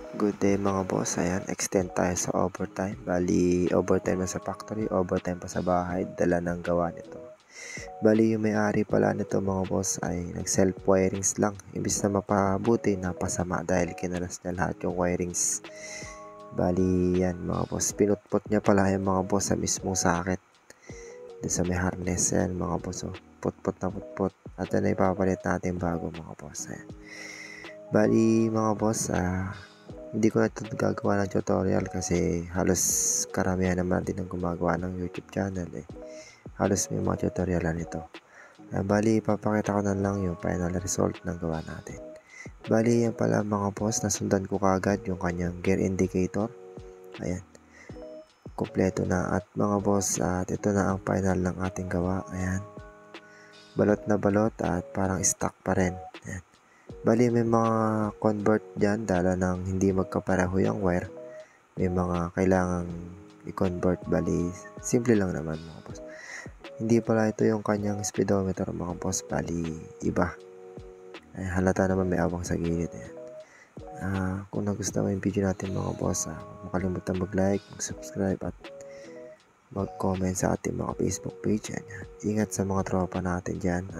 Good day mga boss, ayan, extend tayo sa overtime. Bali, overtime na sa factory, overtime pa sa bahay, dala ng gawa nito. Bali, yung may-ari pala nito mga boss ay nag-self wirings lang. Imbis na mapabuti, napasama dahil kinalas niya lahat yung wirings. Bali, yan mga boss, pinutpot niya pala yung mga boss sa mismong socket. Doon sa may harness, yan mga boss, oh. Putpot na putpot. At yan ay ipapalit natin bago mga boss, ayan. Bali, mga boss, hindi ko na ito gagawa ng tutorial kasi halos karamihan naman din ang gumagawa ng YouTube channel halos may mga tutorial nito. Bali, ipapakita ko na lang yung final result ng gawa natin. Bali, yan pala mga boss, nasundan ko kagad yung kanyang gear indicator. Ayan, kompleto na. At mga boss, at ito na ang final ng ating gawa. Ayan, balot na balot at parang stock pa rin. Ayan. Bali, may mga convert dyan dala ng hindi magkapareho yung wire. May mga kailangang i-convert. Bali, simple lang naman mga boss. Hindi pala ito yung kanyang speedometer mga boss. Bali, iba. Ay, halata naman may abang sa gilid. Kung nagustuhan mo yung video natin mga boss, huwag makalimutan mag-like, mag-subscribe at mag-comment sa ating mga Facebook page. Ingat sa mga tropa natin dyan.